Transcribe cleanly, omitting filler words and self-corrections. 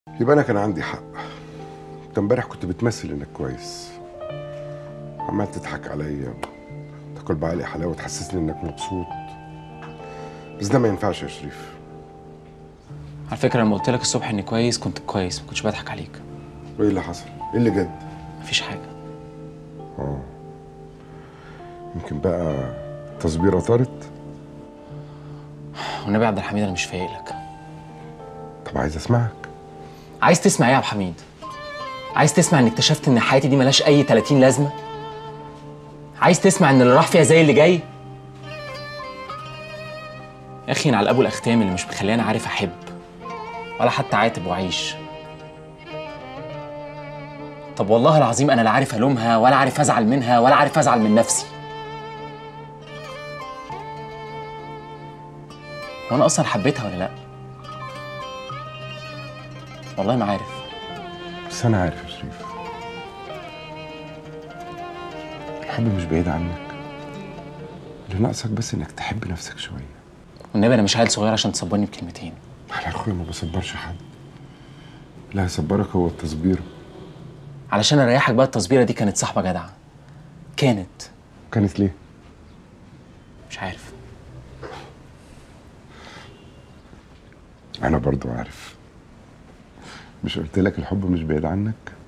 يبقى انا كان عندي حق. انت امبارح كنت بتمثل انك كويس، عمال تضحك عليا وتاكل بعقلي حلاوه وتحسسني انك مبسوط، بس ده ما ينفعش يا شريف. على فكرة لما قلت لك الصبح اني كويس كنت كويس، ما كنتش بضحك عليك. وايه اللي حصل؟ ايه اللي جد؟ مفيش حاجة. يمكن بقى تصبيره طارت. والنبي يا عبد الحميد انا مش فايق لك. طب عايز اسمعك. عايز تسمع ايه يا عبد الحميد؟ عايز تسمع اني اكتشفت ان حياتي دي ملهاش اي 30 لازمة؟ عايز تسمع ان اللي راح فيها زي اللي جاي؟ يا اخي على الابو الاختام اللي مش مخليني عارف احب ولا حتى عاتب واعيش. طب والله العظيم انا لا عارف الومها ولا عارف ازعل منها ولا عارف ازعل من نفسي. وانا اصلا حبيتها ولا لا؟ والله ما عارف. بس انا عارف يا شريف، الحب مش بعيد عنك، اللي ناقصك بس انك تحب نفسك شويه. والنبي انا مش عيل صغير عشان تصبرني بكلمتين. انا يا اخويا ما بصبرش حد، اللي هيصبرك هو التصبير. علشان اريحك بقى، التصبيره دي كانت صاحبه جدعه. كانت ليه؟ مش عارف. انا برضو عارف. مش قلت لك الحب مش بعيد عنك؟